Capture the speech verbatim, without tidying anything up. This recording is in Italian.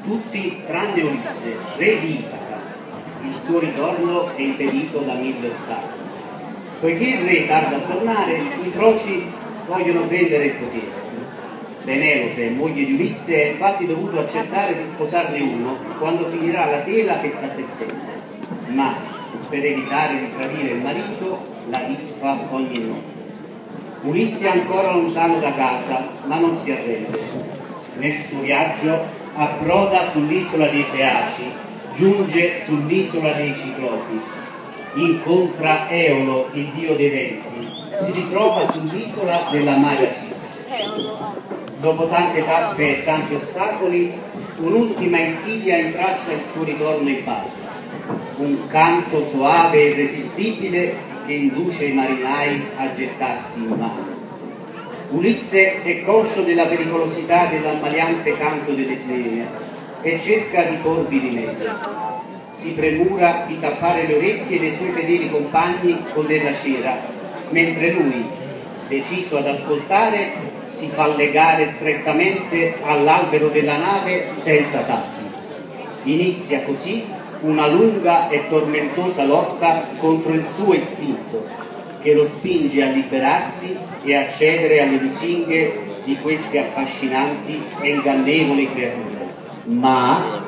tutti tranne Ulisse, re di Itaca. Il suo ritorno è impedito da mille ostacoli. Poiché il re tarda a tornare, i proci vogliono prendere il potere. Penelope, moglie di Ulisse, ha infatti dovuto accettare di sposarne uno quando finirà la tela che sta tessendo, ma per evitare di tradire il marito la disfa ogni notte. Ulisse è ancora lontano da casa, ma non si arrende. Nel suo viaggio approda sull'isola dei Feaci, giunge sull'isola dei Ciclopi, incontra Eolo, il dio dei venti, si ritrova sull'isola della Maga Circe. Dopo tante tappe e tanti ostacoli, un'ultima insidia intraccia il suo ritorno in patria. Un canto soave e irresistibile che induce i marinai a gettarsi in mare. Ulisse è conscio della pericolosità dell'ammaliante canto delle sirene e cerca di porvi rimedio. Si premura di tappare le orecchie dei suoi fedeli compagni con della cera, mentre lui, deciso ad ascoltare, si fa legare strettamente all'albero della nave senza tappi. Inizia così una lunga e tormentosa lotta contro il suo istinto, che lo spinge a liberarsi e a cedere alle lusinghe di queste affascinanti e ingannevoli creature. Ma